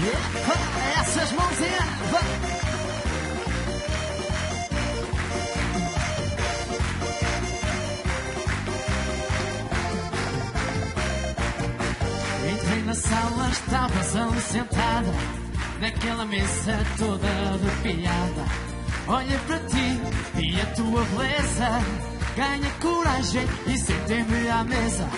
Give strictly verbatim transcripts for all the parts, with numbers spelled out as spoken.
Epa, essas mãozinhas. Entrei na sala, estavas ali sentada, naquela mesa toda arrepiada. Olhei para ti e a tua beleza ganha coragem e sentei-me à mesa.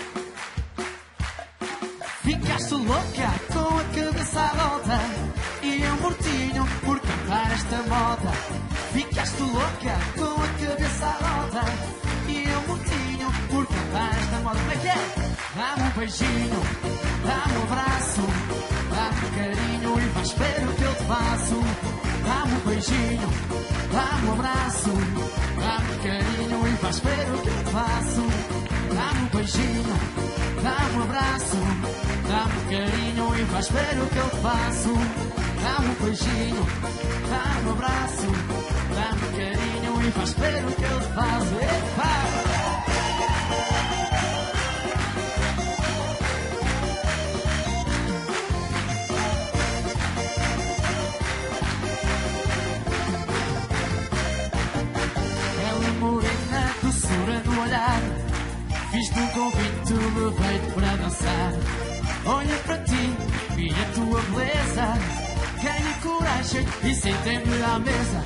Ficaste louca com a cabeça à volta e eu mortinho por cantar esta moda. Ficaste louca com a cabeça à volta e eu mortinho por cantar esta moda. Como é que é? Dá-me um beijinho, dá-me um abraço, dá-me um carinho e vais ver o que eu te faço. Dá-me um beijinho, dá-me um abraço, dá-me um carinho e vais ver o que eu te faço. Dá-me um beijinho, dá-me um abraço, dá-me um carinho e vais ver o que eu te faço. Dá-me um beijinho, dá-me um abraço, dá-me um carinho e vais ver o que eu te faço. Epa! Morena, doçura no olhar, fiz-te um convite, levei-te para dançar. Olha para ti e a tua beleza, ganhei coragem e sentei-me à mesa.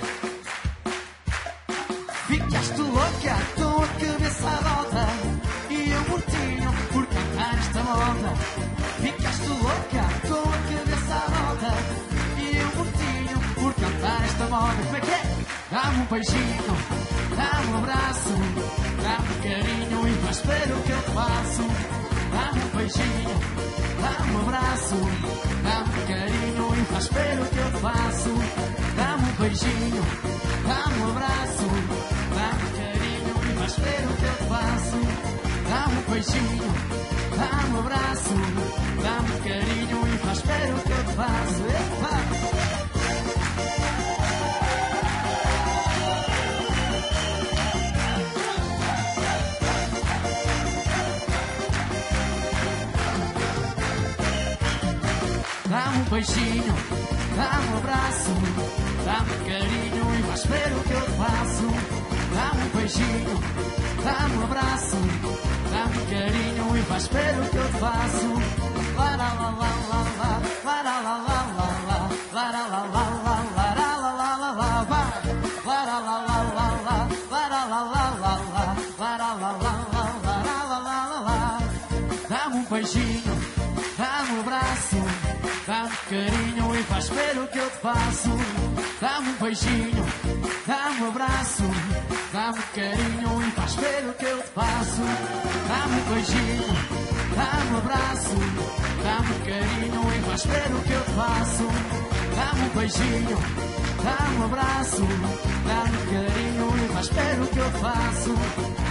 Ficaste louca com a cabeça à volta e eu mortinho por cantar esta moda. Ficaste louca com a cabeça à volta e eu mortinho por cantar esta moda. Como é que é? Dá-me um beijinho, dá-me um abraço, dá-me um carinho e vais ver o que eu te faço. Dá-me um beijinho, dá-me um abraço, dá-me um carinho e vais ver o que eu te faço. Dá-me um beijinho, dá-me um abraço, dá-me um carinho e vais ver o que eu te faço. Dá-me um beijinho, dá-me um abraço, dá-me um carinho e vais ver o que eu te faço. Epa! Dá-me um beijinho, dá-me um abraço, dá-me um carinho e vais ver o que eu te faço. Dá-me um beijinho, dá-me um abraço, dá-me um carinho e vais ver o que eu te faço. La la la la la la, la la la la la, la la la la la, la la la la la la, vai. La la la la la la, la la la la la la, la la la la la, la la la la la. Dá-me um beijinho, dá-me um abraço, dá-me um carinho e vais ver o que eu te faço. Dá-me um beijinho, dá-me um abraço, dá-me um carinho e vais ver o que eu te faço. Dá-me um beijinho, dá-me um abraço, dá-me um carinho e vais ver o que eu te faço. Dá-me um beijinho, dá-me um abraço, dá-me um carinho e vais ver o que eu te faço.